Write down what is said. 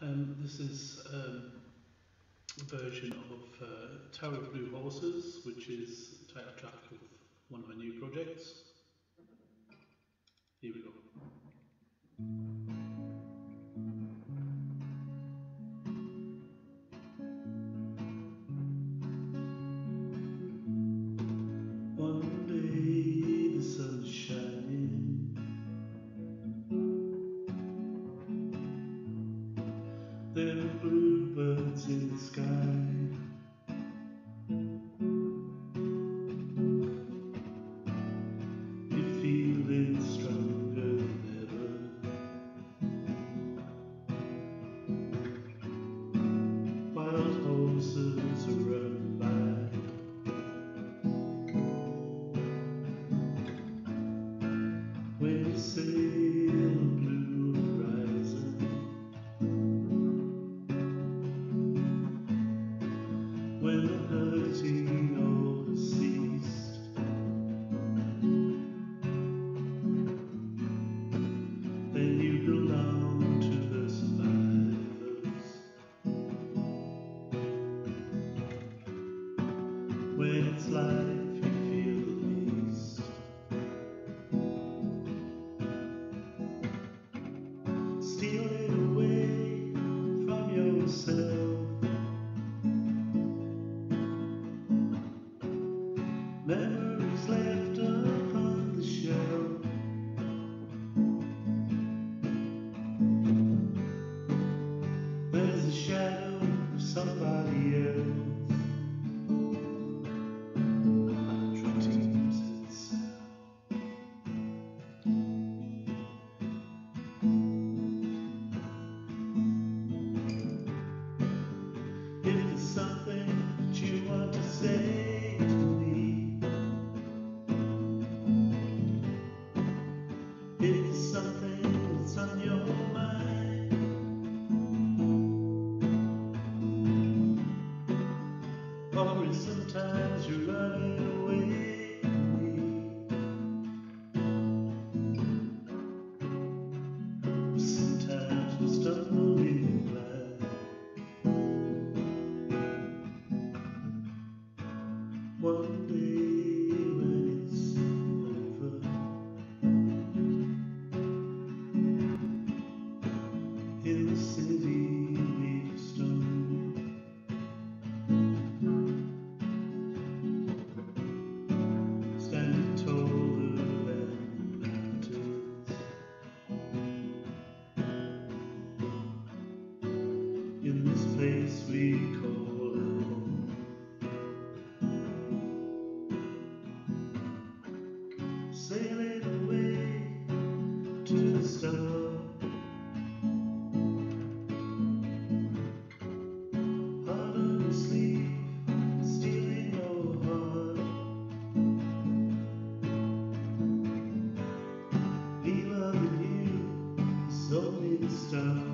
This is a version of Tower of Blue Horses, which is the title track of one of my new projects. Here we go. One day the sun's shining, there are bluebirds in the sky. You're feeling stronger than ever. Wild horses are running by. When you sail a blue horizon, when the hurting all has ceased, then you belong to the survivors. When it's life you feel the least, steal it away from yourself. Memories left upon the shelf. There's a shadow of somebody else. Redeems itself. If there's something that you want to say to me, if there's something that's on your mind, or if sometimes you're running away from me, sometimes we stumble in life. One day when it's over, in the city made of stone, standing taller than the mountains, in this place we call home. Sailing away to the stars, heart on your sleeve, stealing your heart. Me loving you is only the start.